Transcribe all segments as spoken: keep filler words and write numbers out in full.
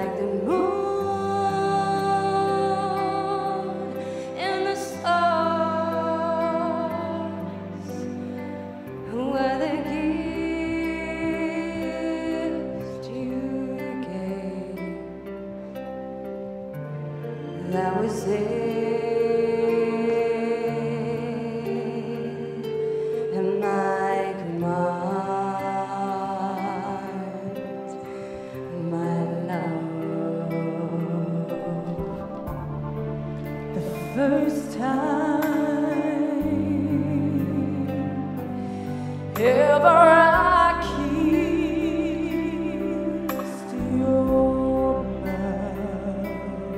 like the moon and the stars were the gift you gave. That was it. And my command, my love. The first time ever I kissed your mouth,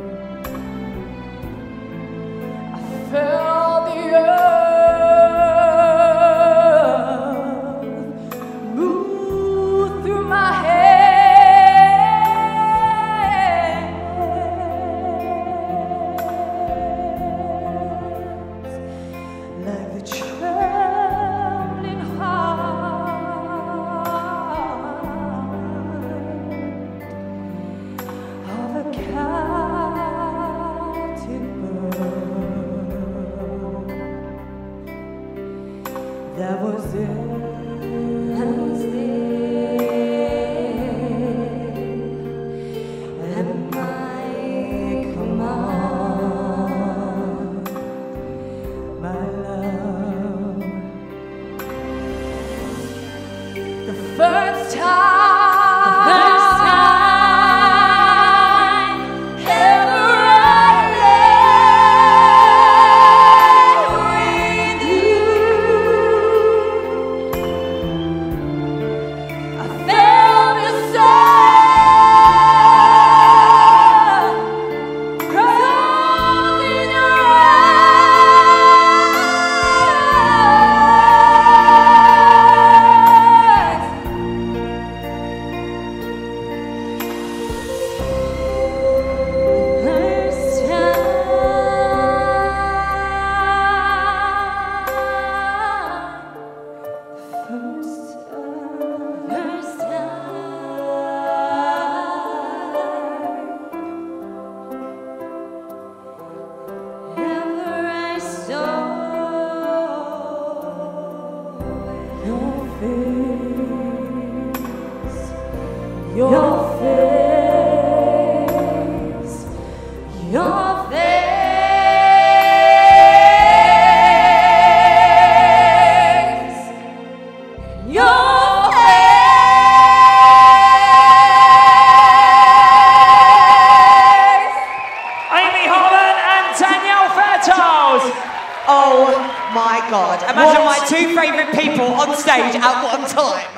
I felt the earth move through my hands like the trembling heart of a captive bird. That was it. That was it. And my command, my love. The first time, the first time ever I lay with you, I felt the sun cold in your eyes. First time, first time, first time ever I saw your face, your face, your face, your face. Amy Holland and Danielle Fairchild. Oh my God. Imagine my two favourite people on stage at one time.